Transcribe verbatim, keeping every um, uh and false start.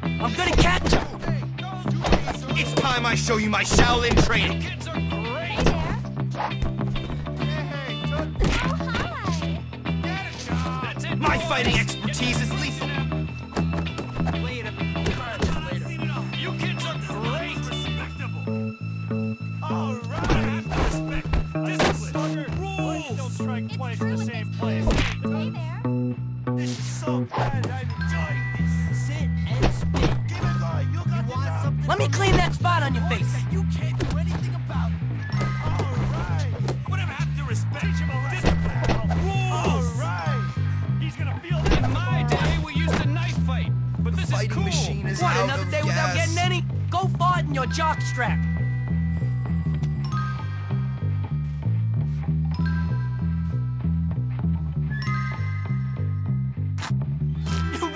I'm gonna catch him! It's time I show you my Shaolin training! Kids are great! That's it! My fighting expertise is lethal! You kids are great! Respectable! Alright! Respect! Discipline! Rules! Don't strike twice in the same place! Hey there. This is so bad! I'm enjoying this! Sit and spit! Give it going! You got you want something? Let me clean that spot on your face! You can't do anything about it! Alright! Whatever happened to respect? Teach him a discipline! Rules! Alright! He's gonna feel that! In my day, we used to knife fight! But this Fighting is cool! machine is What, out another of day without gas. getting any? Go fart in your jock strap!